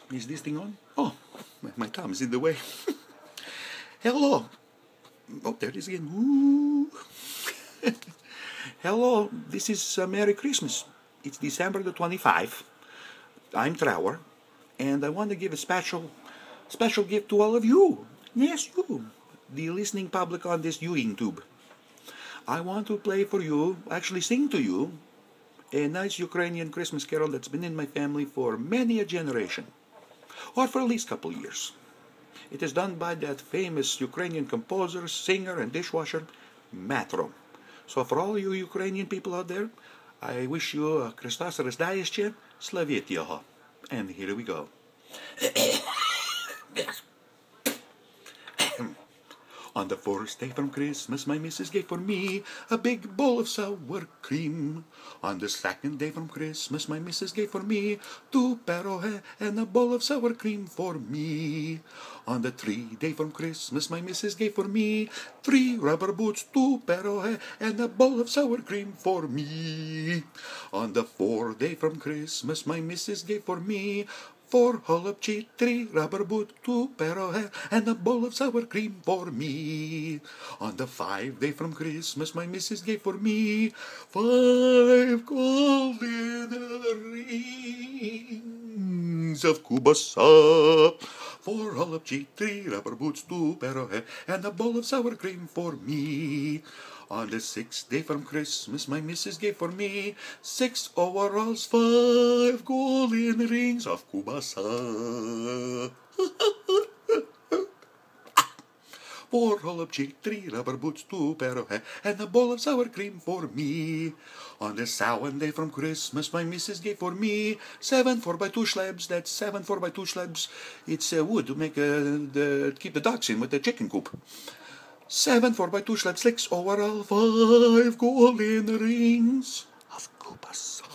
Is this thing on? Oh, my thumb is in the way. Hello. Oh, there it is again. Ooh. Hello, this is Merry Christmas. It's December the 25th. I'm Trevor, and I want to give a special gift to all of you. Yes, you, the listening public on this YouTube. I want to play for you, actually sing to you, a nice Ukrainian Christmas carol that's been in my family for many a generation, or for at least a couple years. It is done by that famous Ukrainian composer, singer, and dishwasher, Matro. So for all you Ukrainian people out there, I wish you Christos Rождающее, Slavit Yoho. And here we go. On the first day from Christmas, my missus gave for me a big bowl of sour cream. On the second day from Christmas, my missus gave for me 2 pierogi and a bowl of sour cream for me. On the 3rd day from Christmas, my missus gave for me 3 rubber boots, 2 pierogi and a bowl of sour cream for me. On the 4th day from Christmas, my missus gave for me 4 holubchi, 3 rubber boot, 2 pierogi, and a bowl of sour cream for me. On the 5th day from Christmas, my missus gave for me 5 golden rings of kubasa. 4 holubchi, 3 rubber boots, 2 pierogi, and a bowl of sour cream for me. On the 6th day from Christmas, my missus gave for me 6 overalls, 5 golden rings of kubasa. 4 holubchi, 3 rubber boots, 2 pierogi, and a bowl of sour cream for me. On the 7th day from Christmas, my missus gave for me 7 4x2 slabs. That's 7 4x2 slabs. It's wood to make keep the ducks in with the chicken coop. 7 4x2 slabs, 6 overall, 5 golden rings of kubasa.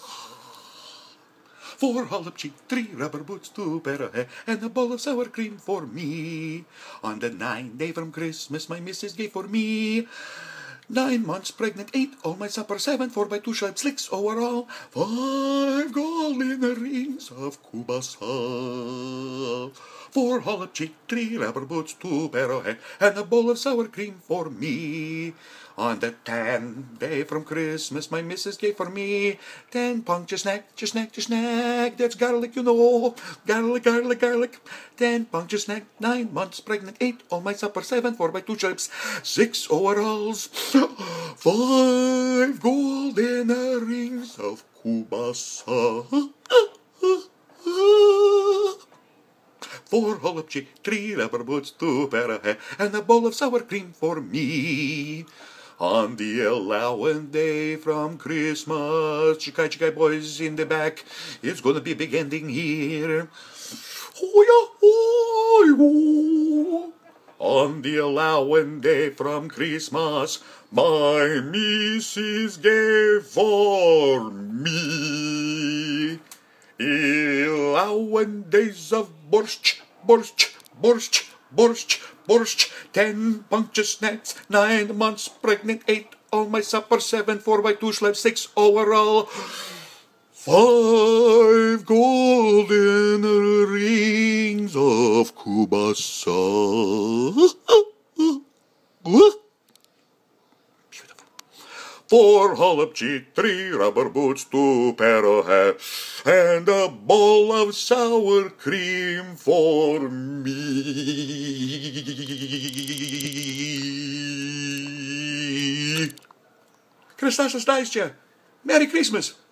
4 holubchi, 3 rubber boots, 2 pierogi, and a bowl of sour cream for me. On the 9th day from Christmas, my missus gave for me 9 months pregnant, 8 all my supper, 7 4x2 slabs, 6 overall, 5 golden rings of kubasa. 4 holubchi, 3 rubber boots, 2 pierogi, and a bowl of sour cream for me. On the 10th day from Christmas, my missus gave for me 10 puncture snack, that's garlic, you know, garlic. 10 puncture snack, 9 months pregnant, 8 all my supper, 7 4x2 slabs, 6 overalls, 5 golden rings of kubasa. 4 holubchi, 3 rubber boots, 2 pierogi, and a bowl of sour cream for me. On the 11th day from Christmas, Chikai boys in the back, it's gonna be a big ending here. On the 11th day from Christmas, my missus gave for me 11 days of borscht, 10 puncture snacks, 9 months pregnant, 8 all my supper, 7 4x2 slabs, 6 overall, 5 golden rings of kubasa. Beautiful. 4 holubchi, 3 rubber boots, 2 pierogi, and a bowl of sour cream for me. Christos Rождающее. Merry Christmas.